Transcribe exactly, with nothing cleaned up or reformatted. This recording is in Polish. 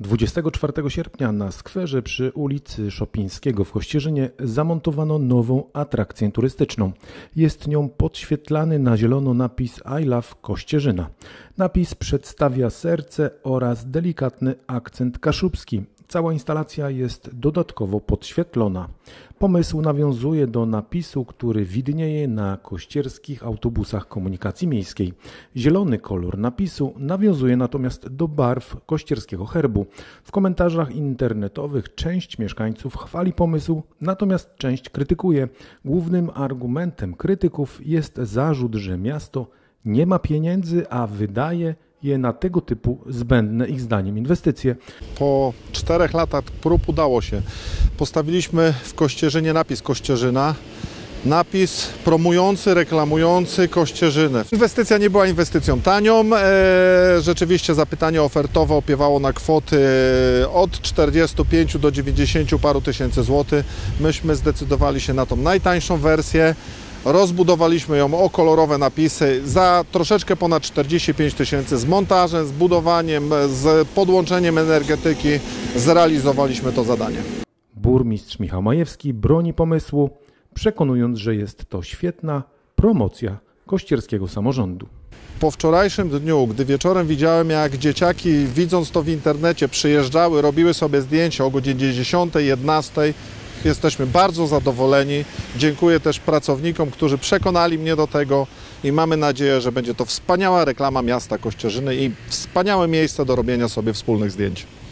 dwudziestego czwartego sierpnia na skwerze przy ulicy Szopińskiego w Kościerzynie zamontowano nową atrakcję turystyczną. Jest nią podświetlany na zielono napis I love Kościerzyna. Napis przedstawia serce oraz delikatny akcent kaszubski. Cała instalacja jest dodatkowo podświetlona. Pomysł nawiązuje do napisu, który widnieje na kościerskich autobusach komunikacji miejskiej. Zielony kolor napisu nawiązuje natomiast do barw kościerskiego herbu. W komentarzach internetowych część mieszkańców chwali pomysł, natomiast część krytykuje. Głównym argumentem krytyków jest zarzut, że miasto nie ma pieniędzy, a wydaje je na tego typu zbędne ich zdaniem inwestycje. Po czterech latach prób udało się. Postawiliśmy w Kościerzynie napis Kościerzyna. Napis promujący, reklamujący Kościerzynę. Inwestycja nie była inwestycją tanią. Rzeczywiście zapytanie ofertowe opiewało na kwoty od czterdziestu pięciu do dziewięćdziesięciu paru tysięcy złotych. Myśmy zdecydowali się na tą najtańszą wersję. Rozbudowaliśmy ją o kolorowe napisy za troszeczkę ponad czterdzieści pięć tysięcy z montażem, z budowaniem, z podłączeniem energetyki. Zrealizowaliśmy to zadanie. Burmistrz Michał Majewski broni pomysłu, przekonując, że jest to świetna promocja kościerskiego samorządu. Po wczorajszym dniu, gdy wieczorem widziałem, jak dzieciaki, widząc to w internecie, przyjeżdżały, robiły sobie zdjęcia o godzinie dziesiątej, jedenastej, jesteśmy bardzo zadowoleni. Dziękuję też pracownikom, którzy przekonali mnie do tego i mamy nadzieję, że będzie to wspaniała reklama miasta Kościerzyny i wspaniałe miejsce do robienia sobie wspólnych zdjęć.